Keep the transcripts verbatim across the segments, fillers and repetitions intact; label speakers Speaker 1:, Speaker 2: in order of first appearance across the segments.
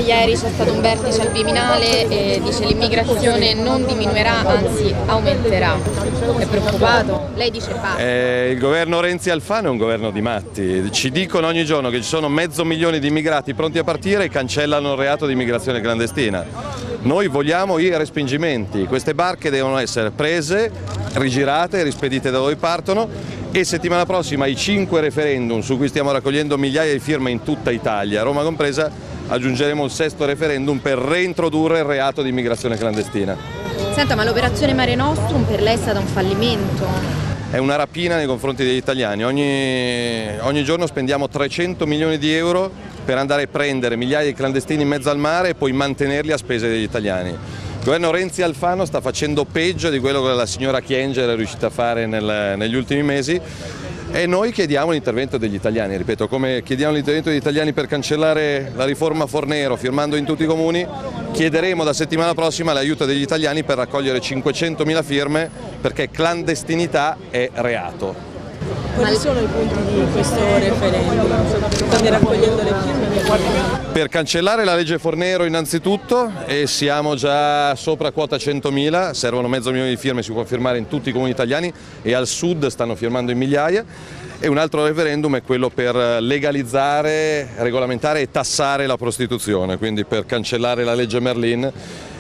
Speaker 1: ieri c'è stato un vertice al Viminale e dice l'immigrazione non diminuirà, anzi aumenterà. È preoccupato? Lei dice basta.
Speaker 2: Eh, il governo Renzi-Alfano è un governo di matti. Ci dicono ogni giorno che ci sono mezzo milione di immigrati pronti a partire e cancellano il reato di immigrazione clandestina. Noi vogliamo i respingimenti. Queste barche devono essere prese, rigirate, rispedite da dove partono, e settimana prossima i cinque referendum su cui stiamo raccogliendo migliaia di firme in tutta Italia, Roma compresa, aggiungeremo il sesto referendum per reintrodurre il reato di immigrazione clandestina.
Speaker 1: Senta, ma l'operazione Mare Nostrum per lei è stata un fallimento?
Speaker 2: È una rapina nei confronti degli italiani. Ogni, ogni giorno spendiamo trecento milioni di euro per andare a prendere migliaia di clandestini in mezzo al mare e poi mantenerli a spese degli italiani. Il governo Renzi-Alfano sta facendo peggio di quello che la signora Kyenge era riuscita a fare nel, negli ultimi mesi, e noi chiediamo l'intervento degli italiani, ripeto, come chiediamo l'intervento degli italiani per cancellare la riforma Fornero firmando in tutti i comuni, chiederemo da settimana prossima l'aiuto degli italiani per raccogliere cinquecentomila firme, perché clandestinità è reato.
Speaker 3: Quali sono i punti di questo referendum? State raccogliendo le firme?
Speaker 2: Per cancellare la legge Fornero innanzitutto, e siamo già sopra quota centomila, servono mezzo milione di firme, si può firmare in tutti i comuni italiani e al sud stanno firmando in migliaia. E un altro referendum è quello per legalizzare, regolamentare e tassare la prostituzione, quindi per cancellare la legge Merlin.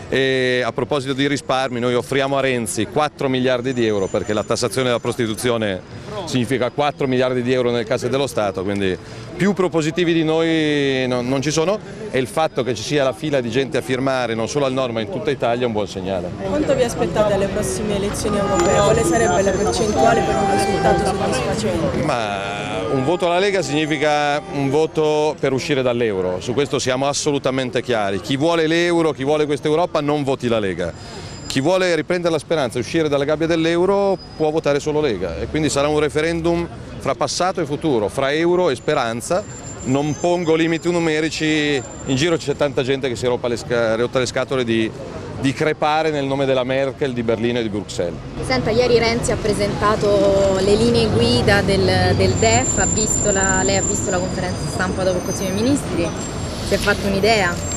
Speaker 2: E a proposito di risparmi, noi offriamo a Renzi quattro miliardi di euro, perché la tassazione della prostituzione significa quattro miliardi di euro nelle casse dello Stato, quindi più propositivi di noi non, non ci sono, e il fatto che ci sia la fila di gente a firmare non solo al nord ma in tutta Italia è un buon segnale.
Speaker 3: Quanto vi aspettate alle prossime elezioni europee? Quale sarebbe la percentuale per un risultato soddisfacente?
Speaker 2: Ma un voto alla Lega significa un voto per uscire dall'euro, su questo siamo assolutamente chiari. Chi vuole l'euro, chi vuole questa Europa non voti la Lega. Chi vuole riprendere la speranza e uscire dalla gabbia dell'euro può votare solo Lega, e quindi sarà un referendum fra passato e futuro, fra euro e speranza. Non pongo limiti numerici, in giro c'è tanta gente che si è rotta le, sca rotta le scatole di, di crepare nel nome della Merkel, di Berlino e di Bruxelles.
Speaker 1: Senta, ieri Renzi ha presentato le linee guida del, del D E F, ha visto la, lei ha visto la conferenza stampa dopo il Consiglio dei Ministri, si è fatto un'idea?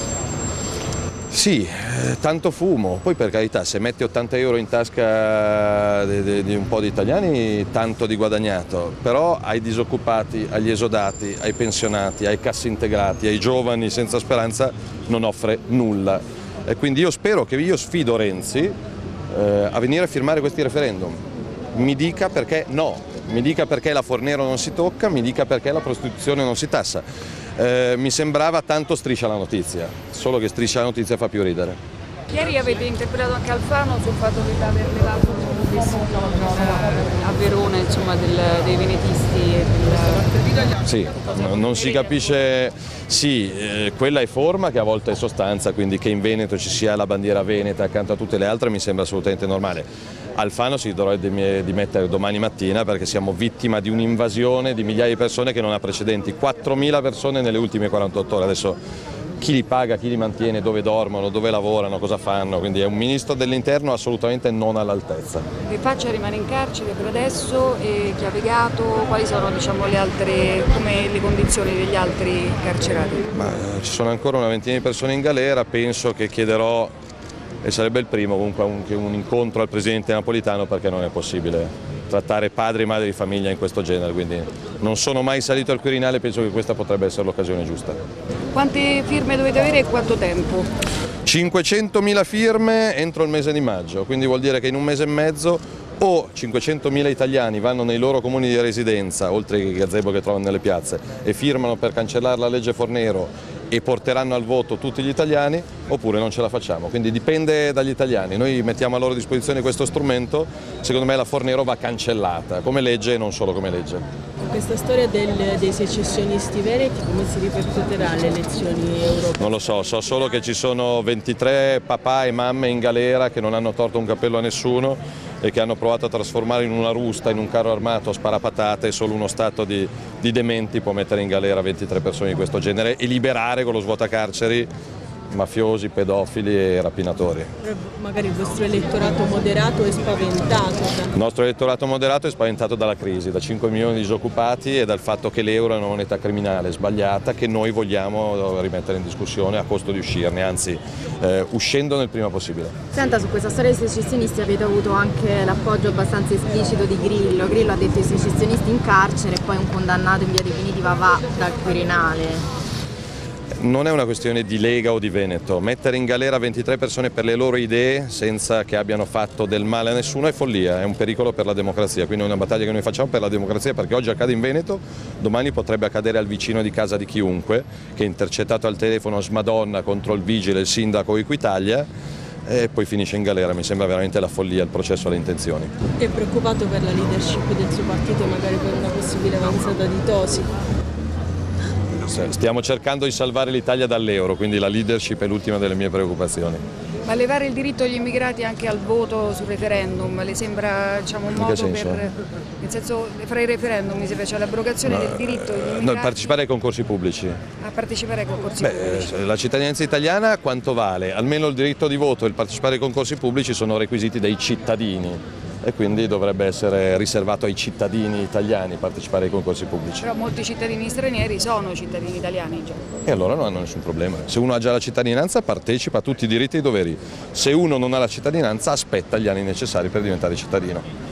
Speaker 2: Sì, eh, tanto fumo, poi per carità, se metti ottanta euro in tasca di, di, di un po' di italiani, tanto di guadagnato, però ai disoccupati, agli esodati, ai pensionati, ai cassintegrati, ai giovani senza speranza non offre nulla. E quindi io spero che io sfido Renzi eh, a venire a firmare questi referendum, mi dica perché no, mi dica perché la Fornero non si tocca, mi dica perché la prostituzione non si tassa. Eh, mi sembrava tanto Striscia la notizia, solo che Striscia la notizia fa più ridere.
Speaker 4: Ieri avete interpellato anche Alfano sul fatto di aver levato a Verona, insomma, del, dei venetisti e del...
Speaker 2: Sì, no, non si capisce, sì, eh, quella è forma che a volte è sostanza, quindi che in Veneto ci sia la bandiera veneta accanto a tutte le altre mi sembra assolutamente normale. Alfano si dovrebbe dimettere domani mattina, perché siamo vittima di un'invasione di migliaia di persone che non ha precedenti, quattromila persone nelle ultime quarantotto ore. Adesso chi li paga, chi li mantiene, dove dormono, dove lavorano, cosa fanno, quindi è un ministro dell'interno assolutamente non all'altezza.
Speaker 4: Che faccia rimane in carcere per adesso e chi ha legato, quali sono, diciamo, le altre, come le condizioni degli altri carcerati?
Speaker 2: Ma, ci sono ancora una ventina di persone in galera, penso che chiederò, e sarebbe il primo comunque, un, un incontro al presidente Napolitano, perché non è possibile trattare padri e madri di famiglia in questo genere, quindi non sono mai salito al Quirinale, penso che questa potrebbe essere l'occasione giusta.
Speaker 4: Quante firme dovete avere e quanto tempo?
Speaker 2: cinquecentomila firme entro il mese di maggio, quindi vuol dire che in un mese e mezzo o cinquecentomila italiani vanno nei loro comuni di residenza, oltre ai gazebo che trovano nelle piazze, e firmano per cancellare la legge Fornero e porteranno al voto tutti gli italiani, oppure non ce la facciamo, quindi dipende dagli italiani. Noi mettiamo a loro disposizione questo strumento, secondo me la Fornero va cancellata come legge e non solo come legge.
Speaker 3: Questa storia del, dei secessionisti veneti come si ripercuoterà alle elezioni europee?
Speaker 2: Non lo so, so solo che ci sono ventitré papà e mamme in galera che non hanno torto un capello a nessuno e che hanno provato a trasformare in una rusta, in un carro armato a sparapatate, e solo uno stato di, di dementi può mettere in galera ventitré persone di questo genere e liberare con lo svuotacarceri mafiosi, pedofili e rapinatori.
Speaker 3: Magari il vostro elettorato moderato è spaventato.
Speaker 2: Il nostro elettorato moderato è spaventato dalla crisi, da cinque milioni di disoccupati e dal fatto che l'euro è una moneta criminale sbagliata che noi vogliamo rimettere in discussione a costo di uscirne, anzi eh, uscendone il prima possibile.
Speaker 1: Senta, su questa storia dei secessionisti avete avuto anche l'appoggio abbastanza esplicito di Grillo. Grillo ha detto i secessionisti in carcere e poi un condannato in via definitiva va dal Quirinale.
Speaker 2: Non è una questione di Lega o di Veneto, mettere in galera ventitré persone per le loro idee senza che abbiano fatto del male a nessuno è follia, è un pericolo per la democrazia, quindi è una battaglia che noi facciamo per la democrazia perché oggi accade in Veneto, domani potrebbe accadere al vicino di casa di chiunque che è intercettato al telefono smadonna contro il vigile, il sindaco o Equitalia e poi finisce in galera, mi sembra veramente la follia il processo alle intenzioni.
Speaker 3: È preoccupato per la leadership del suo partito e magari per una possibile avanzata di Tosi?
Speaker 2: Stiamo cercando di salvare l'Italia dall'euro, quindi la leadership è l'ultima delle mie preoccupazioni.
Speaker 4: Ma levare il diritto agli immigrati anche al voto sul referendum le sembra, diciamo, un modo
Speaker 2: senso?
Speaker 4: per, nel senso, fra i referendum mi sembra, cioè l'abrogazione no, del diritto agli immigrati
Speaker 2: no, partecipare ai concorsi pubblici.
Speaker 4: A partecipare ai concorsi
Speaker 2: Beh,
Speaker 4: pubblici.
Speaker 2: La cittadinanza italiana quanto vale? Almeno il diritto di voto e il partecipare ai concorsi pubblici sono requisiti dei cittadini e quindi dovrebbe essere riservato ai cittadini italiani partecipare ai concorsi pubblici.
Speaker 4: Però molti cittadini stranieri sono cittadini italiani già.
Speaker 2: E allora non hanno nessun problema. Se uno ha già la cittadinanza partecipa a tutti i diritti e i doveri. Se uno non ha la cittadinanza aspetta gli anni necessari per diventare cittadino.